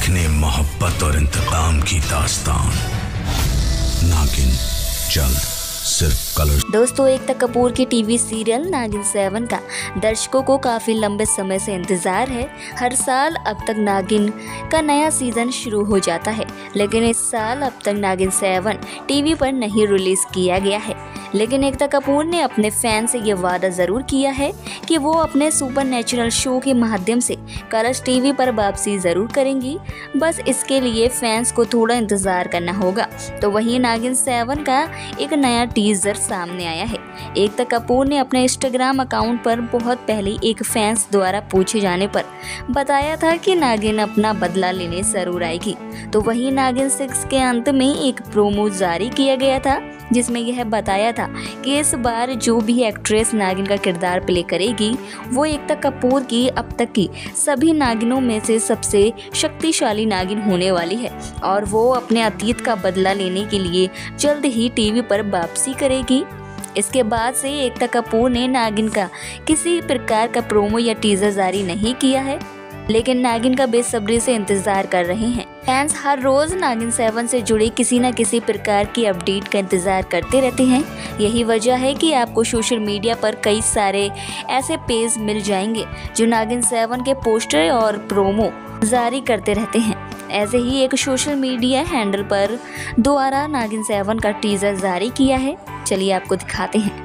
देखने मोहब्बत और इंतकाम की दास्तान। नागिन जल्द सिर्फ कलर्स। दोस्तों, एकता कपूर की टीवी सीरियल नागिन 7 का दर्शकों को काफ़ी लंबे समय से इंतज़ार है। हर साल अब तक नागिन का नया सीज़न शुरू हो जाता है, लेकिन इस साल अब तक नागिन 7 टीवी पर नहीं रिलीज़ किया गया है। लेकिन एकता कपूर ने अपने फैन से ये वादा ज़रूर किया है कि वो अपने सुपरनैचुरल शो के माध्यम से कलर्स टीवी पर वापसी ज़रूर करेंगी। बस इसके लिए फैंस को थोड़ा इंतज़ार करना होगा। तो वहीं नागिन 7 का एक नया टीजर सामने आया है। एकता कपूर ने अपने इंस्टाग्राम अकाउंट पर बहुत पहले एक फैंस द्वारा पूछे जाने पर बताया था कि नागिन अपना बदला लेने जरूर आएगी। तो वहीं नागिन 6 के अंत में एक प्रोमो जारी किया गया था, जिसमें यह बताया था कि इस बार जो भी एक्ट्रेस नागिन का किरदार प्ले करेगी वो एकता कपूर की अब तक की सभी नागिनों में से सबसे शक्तिशाली नागिन होने वाली है और वो अपने अतीत का बदला लेने के लिए जल्द ही टीवी पर वापसी करेगी। इसके बाद से एकता कपूर ने नागिन का किसी प्रकार का प्रोमो या टीजर जारी नहीं किया है, लेकिन नागिन का बेसब्री से इंतजार कर रहे हैं। फैंस हर रोज नागिन 7 से जुड़े किसी न किसी प्रकार की अपडेट का इंतजार करते रहते हैं। यही वजह है कि आपको सोशल मीडिया पर कई सारे ऐसे पेज मिल जाएंगे जो नागिन 7 के पोस्टर और प्रोमो जारी करते रहते हैं। ऐसे ही एक सोशल मीडिया हैंडल पर द्वारा नागिन 7 का टीजर जारी किया है। चलिए आपको दिखाते हैं।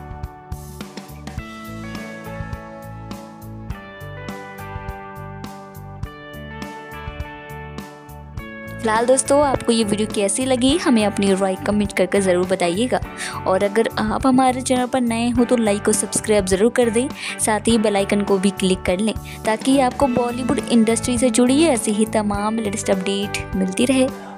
फिलहाल दोस्तों, आपको ये वीडियो कैसी लगी हमें अपनी राय कमेंट करके ज़रूर बताइएगा। और अगर आप हमारे चैनल पर नए हो तो लाइक और सब्सक्राइब ज़रूर कर दें, साथ ही बेल आइकन को भी क्लिक कर लें ताकि आपको बॉलीवुड इंडस्ट्री से जुड़ी ऐसी ही तमाम लेटेस्ट अपडेट मिलती रहे।